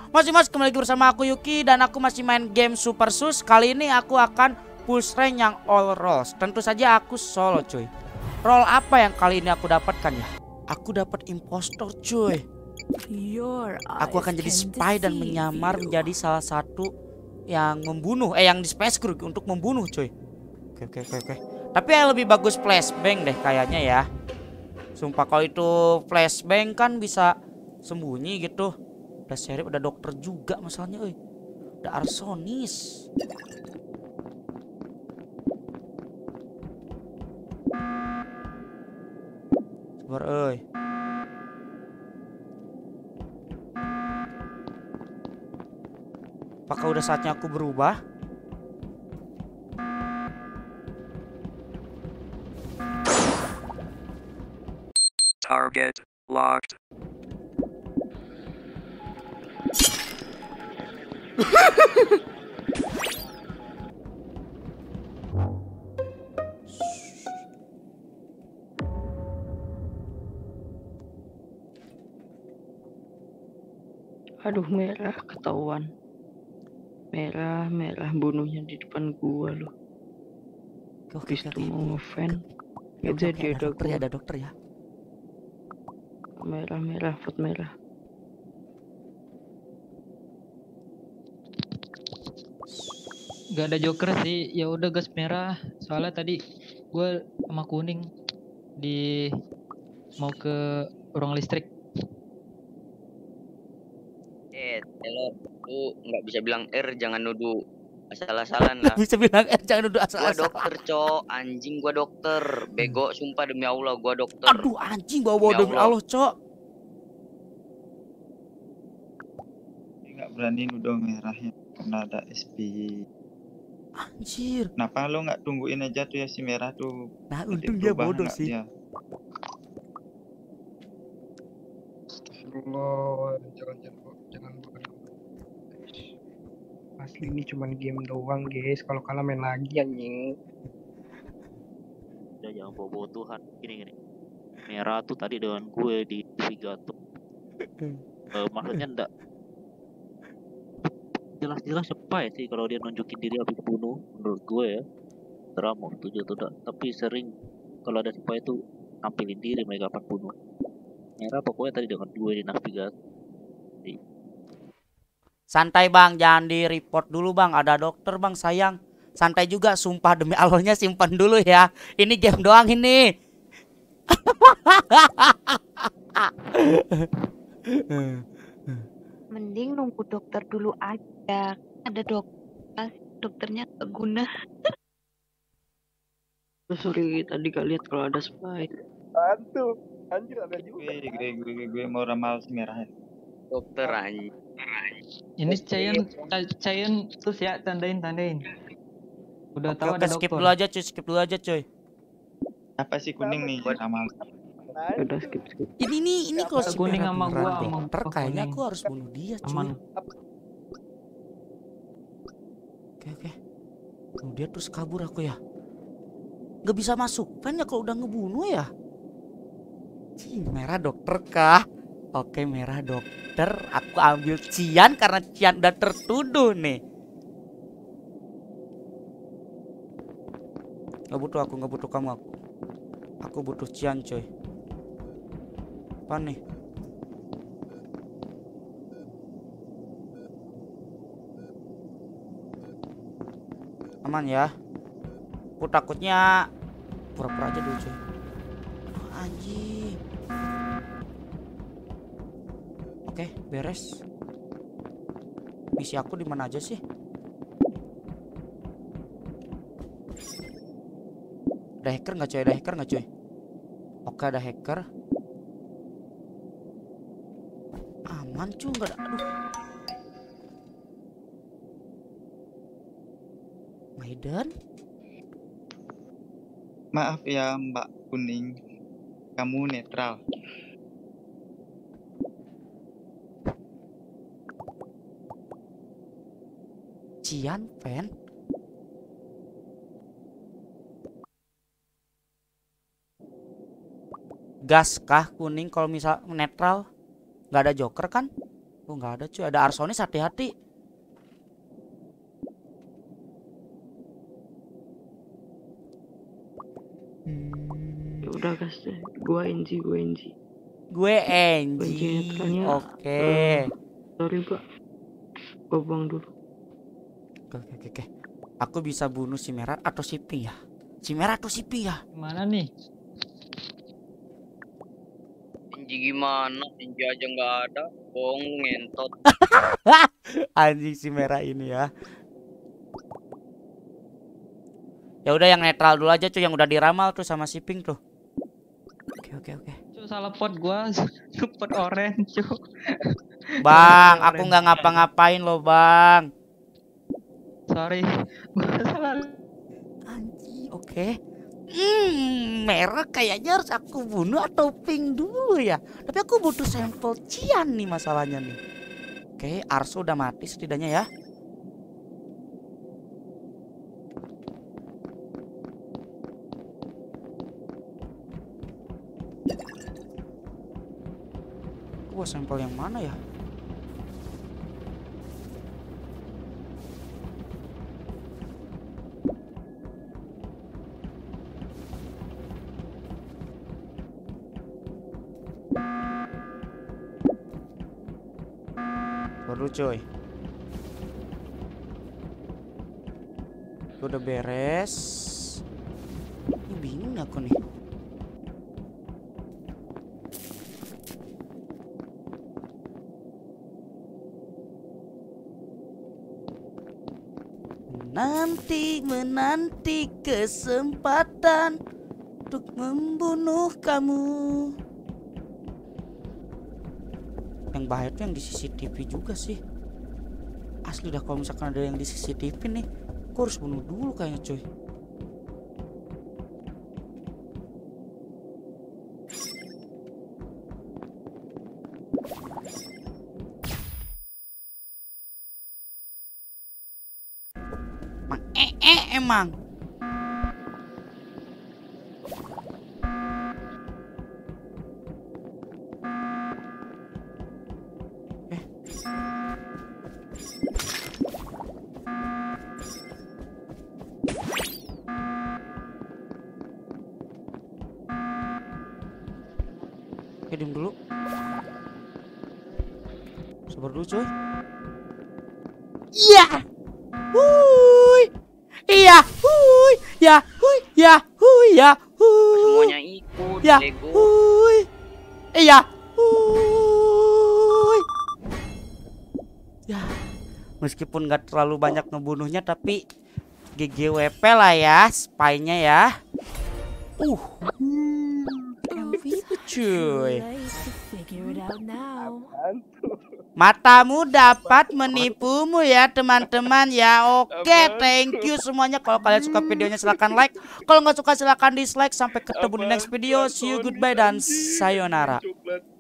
Mas, kembali lagi bersama aku Yuki dan aku masih main game Super Sus. Kali ini aku akan push rank yang all roles. Tentu saja aku solo cuy. Role apa yang kali ini aku dapatkan ya? Aku dapat impostor cuy. Aku akan jadi spy dan menyamar menjadi salah satu yang membunuh, yang di space crew untuk membunuh cuy. Oke. Tapi yang lebih bagus flashbang deh kayaknya ya. Sumpah kalau itu flashbang kan bisa sembunyi gitu. Udah sheriff, udah dokter juga masalahnya, udah arsonis. Sabar, apakah udah saatnya aku berubah? Target locked. Aduh, merah ketahuan. Merah bunuhnya di depan gua loh. Habis itu mau ngefan. Gak jadi ada dokter ya. Merah, vote merah. Gak ada joker sih, ya udah gas merah. Soalnya tadi gue sama kuning mau ke ruang listrik. Taylor, lu nggak bisa bilang jangan nuduh asal-asalan lah. Bisa bilang jangan nuduh Gua asal-asalan. dokter, Cok. Anjing, gua dokter. Bego, sumpah demi Allah gua dokter. Aduh anjing, bawa demi Allah, Cok. Nggak berani nuduh merah ya karena ada SPY. Anjir. Kenapa lo nggak tungguin aja tuh ya si merah tuh? Nah, untung dia bodoh sih. Dia? Astagfirullah, jangan bodoh. Asli ini cuman game doang, guys. Kalau kalah main lagi anjing. Udah jangan bawa Tuhan. Gini. Merah tuh tadi dengan gue di Vigato. Maksudnya enggak jelas-jelas spy sih kalau dia nunjukin diri habis bunuh, menurut gue ya. Teramo setuju tuh dah. Tapi sering kalau ada spy itu nampilin diri mereka kapan bunuh. Merah pokoknya tadi dengan gue di navigasi. Santai bang, jangan di report dulu bang. Ada dokter bang, sayang. Santai juga, sumpah demi Allahnya simpan dulu ya. Ini game doang ini. Mending nunggu dokter dulu aja. Ada dokternya gak guna. Sorry, tadi gak lihat kalau ada spy. Hantu, anjir ada juga. Gue mau ramal si merah ya. Dokter anjing. Ini Cayan terus ya, tandain. Udah tahu ada dokter. Skip dulu aja cuy. Apa sih kuning nih ramal? Udah skip. Ini kalau si kuning merah sama gua dokter, kayaknya aku harus bunuh dia cuy. Aman. Oke. Tuh, dia terus kabur aku ya. Gak bisa masuk kan ya kalau udah ngebunuh ya. Merah dokter kah? Oke, merah dokter. Aku ambil Cian karena Cian udah tertuduh nih. Gak butuh kamu. Aku butuh Cian coy. Apa nih? Aman ya. Aku takutnya pura-pura aja dulu coy. Anjing. Oke, beres. Misi aku di mana aja sih? Ada hacker nggak coy? Oke, ada hacker. Aman cuy, nggak ada. Aduh. Maiden. Maaf ya Mbak Kuning, kamu netral. Cian fan. Gas kah kuning kalau misal netral? Nggak ada joker kan? Oh nggak ada cuy, ada Arsonis, hati-hati. Ya udah gas deh. Gue NG. Gue Enji. netralnya, Oke. Sorry pak. Gue buang dulu. Oke. Aku bisa bunuh si merah atau si pink ya? Si merah atau si pink ya? Mana nih? Inji gimana? Inji aja nggak ada. Bohong lu ngentot. Anjing si merah ini ya. Ya udah yang netral dulu aja cuy, yang udah diramal tuh sama si pink tuh. Oke. Cuk, salah pot gua. Pot orange, cuk. Bang, aku nggak ngapa-ngapain loh bang. Sorry. Gua salah. Anjing, oke. Merah kayaknya harus aku bunuh atau pink dulu ya. Tapi aku butuh sampel cian nih masalahnya nih. Oke, Arso udah mati setidaknya ya. Wah, sampel yang mana ya? Baru coy. Udah beres. Ini bingung aku nih. Menanti kesempatan untuk membunuh kamu. Yang bahaya tuh yang di CCTV juga sih. Asli dah, kalau misalkan ada yang di CCTV nih, aku harus bunuh dulu kayaknya cuy. Emang diem dulu. Sabar dulu coy. Iya. Wuih. Iya. Wuih. Ya. Wuih. Ya. Wuih. Ya. Wuih. Semuanya ikut. Ya. Lego. Wuih. Iya. Wuih. Ya. Meskipun nggak terlalu banyak ngebunuhnya, tapi GGWP lah ya, spy-nya ya. MVP cuy. Matamu dapat menipumu ya teman-teman ya. Oke, thank you semuanya. Kalau kalian suka videonya silahkan like. Kalau nggak suka silahkan dislike. Sampai ketemu di next video. See you, goodbye dan sayonara.